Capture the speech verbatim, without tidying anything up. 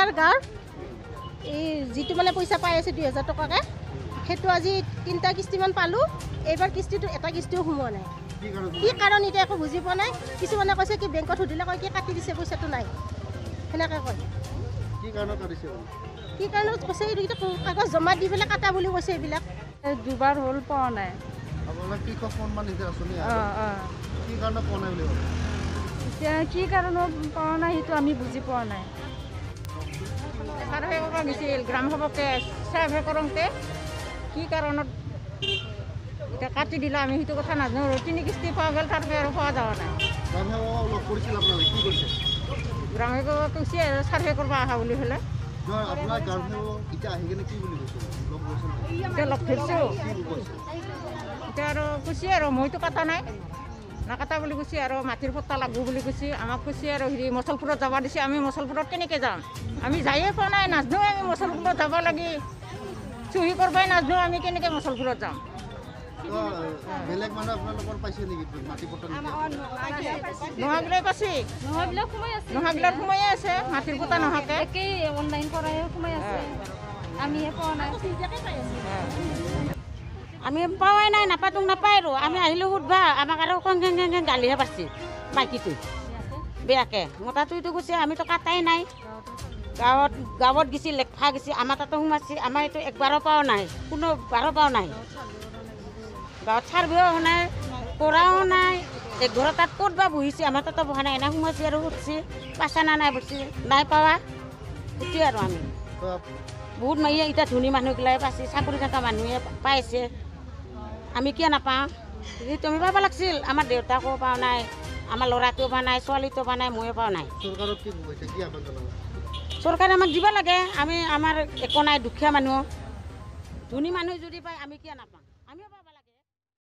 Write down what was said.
আমাৰ গাঁৱৰ এই যিটো মানে পইচা পাই আছে দুই হাজাৰ টকাকৈ সেইটো আজি তিনিটা কিস্তিমান পালোঁ। এইবাৰ কিস্তিটো এটা কিস্তিও সোমোৱা নাই। কি কাৰণ এতিয়া একো বুজি পোৱা নাই। কিছুমানে কৈছে কি বেংকত সুধিলে কয় কি কাটি দিছে, পইচাটো নাই, সেনেকৈ কয়। কি কাৰণত কাটিছে? কি কাৰণত কৈছে এইটো কাগজ জমা দি পেলাই কাটা বুলি কৈছে। এইবিলাক দুবাৰ হ'ল পোৱা নাই। আপোনালোক কৃষক সন্মান নিধি আঁচনি অঁ অঁ কি কাৰণত পোৱা নাই বুলি ভাবে? এতিয়া কি কাৰণত পোৱা নাই সেইটো আমি বুজি পোৱা নাই। ছাৰ্ভে কৰিব গৈছিল গ্ৰাম সেৱকে ছাৰ্ভে কৰোঁতে কি কাৰণত এতিয়া কাটি দিলে আমি সেইটো কথা নাজানো। তিনি কিস্তি পোৱা গ'ল, তাৰপৰা আৰু পোৱা যোৱা নাই। গ্ৰাম সেৱকক লগ কৰিছিল আপোনালোকে, কি কৰিছে? গ্ৰাম সেৱকে কৈছে আৰু ছাৰ্ভে কৰিব অহা বুলি পেলাই। নহয়, আপোনাৰ গ্ৰাম সেৱক এতিয়া আহি কিনে কি বুলি কৈছে? লগ কৰিছিল নেকি? এতিয়া লগ ধৰিছোঁ। কি কৈছে? এতিয়া আৰু কৈছে আৰু মইতো কটা নাই, নাকাটা বুলি কৈছে আৰু মাটিৰ পট্টা লাগব বুলি কৈছে। আমাক কৈছে আৰু হেৰি মছলপুৰত যাব দিছে। আমি মছলপুৰত কেনেকৈ যাম? আমি যায়ে পোৱা নাই, নাজানো আমি মছলপুৰত যাব লাগি চহী কৰিবই নাজানো। আমি কেনেকৈ মছলপুৰত যাম? বেলেগ মানুহ আপোনালোকৰ পাইছে নেকি মাটি পট্টা? নোহোৱাগিলাই পাইছে, নহয়বিলাক সোমাই আছে, নোহোৱাগিলাৰ সোমায়ে আছে মাটিৰ পট্টা নোহোৱাকৈ। একেই অনলাইন কৰাই সোমাই আছে, আমিহে পোৱা নাই। আমি পোৱাই নাই, নাপাতো নাপায় আৰু আমি আহিলোঁ সুধবা আমাক আৰু কং ঘেং ঘেং গালিহে পাৰছি মাইকীটো বেয়াকৈ। মতাটোতো কৈছে আমিতো কাটাই নাই। গাঁৱত গাঁৱত গেছি লেখা গেছি, আমাৰ তাতো সোমাইছে। আমাৰ এইটো একবাৰো পোৱা নাই, কোনো বাৰো পোৱা নাই। গাঁৱত ছাৰ্ভেও হোৱা নাই, কৰাও নাই। এক ঘৰৰ তাত ক'ত বা বহিছে, আমাৰ তাতো বহা নাই। এনে সোমাইছে আৰু সুধছি পাইছা না নাই বসি নাই পাৱা। সেইটোৱে আৰু আমি বহুত মাৰিয়ে এতিয়া ধনী মানুহগিলাই পাইছে, চাকৰি থকা মানুহে পাইছে, আমি কিয় নাপাওঁ? সেইটো আমি পাব লাগিছিল। আমাৰ দেউতাকো পোৱা নাই, আমাৰ ল'ৰাটোও পোৱা নাই, ছোৱালীটো পোৱা নাই, ময়ো পোৱা নাই। চৰকাৰক কি কৈছে, কি আহ্বান জনাব? চৰকাৰে আমাক দিব লাগে। আমি আমাৰ একো নাই, দুখীয়া মানুহ। ধনী মানুহ যদি পায় আমি কিয় নাপাওঁ?